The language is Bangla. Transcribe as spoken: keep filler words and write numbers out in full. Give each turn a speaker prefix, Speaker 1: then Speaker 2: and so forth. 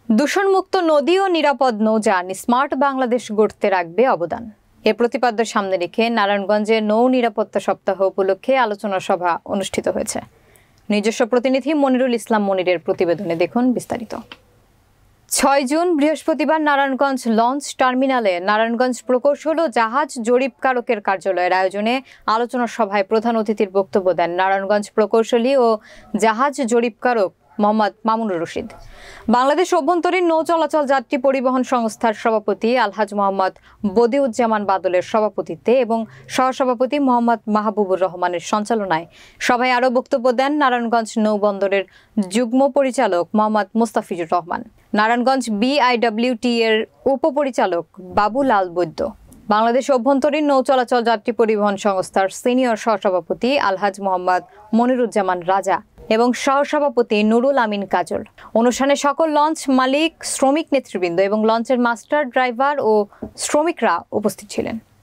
Speaker 1: দূষণমুক্ত নদী ও নিরাপদ নৌযান স্মার্ট বাংলাদেশ গড়তে রাখবে অবদান। এ প্রতিপাদ্য সামনে রেখে নারায়ণগঞ্জে নৌ নিরাপত্তা সপ্তাহ উপলক্ষে আলোচনা সভা অনুষ্ঠিত হয়েছে। নিজস্ব প্রতিনিধি মনিরুল ইসলাম মনিরের প্রতিবেদনে দেখুন বিস্তারিত। ছয় জুন বৃহস্পতিবার নারায়ণগঞ্জ লঞ্চ টার্মিনালে নারায়ণগঞ্জ প্রকৌশল ও জাহাজ জরিপকারকের কার্যালয়ের আয়োজনে আলোচনা সভায় প্রধান অতিথির বক্তব্য দেন নারায়ণগঞ্জ প্রকৌশলী ও জাহাজ জরিপকারক মোহাম্মদ মামুনুর রশিদ। বাংলাদেশ অভ্যন্তরীণ নৌ চলাচল যাত্রী পরিবহন সংস্থার সভাপতি আলহাজ মোহাম্মদ বদিউজ্জামান বাদলের সভাপতিত্বে এবং সহসভাপতি মোহাম্মদ মাহবুবুর রহমানের সঞ্চালনায় সভায় আরও বক্তব্য দেন নারায়ণগঞ্জ নৌবন্দরের যুগ্ম পরিচালক মোহাম্মদ মুস্তাফিজুর রহমান, নারায়ণগঞ্জ বিআইডব্লিউটি এর উপপরিচালক বাবুলাল বৈদ্য, বাংলাদেশ অভ্যন্তরীণ নৌ চলাচল যাত্রী পরিবহন সংস্থার সিনিয়র সহসভাপতি আলহাজ মোহাম্মদ মনিরুজ্জামান রাজা এবং সহসভাপতি নুরুল আমিন কাজল। অনুষ্ঠানে সকল লঞ্চ মালিক, শ্রমিক নেতৃবৃন্দ এবং লঞ্চের মাস্টার, ড্রাইভার ও শ্রমিকরা উপস্থিত ছিলেন।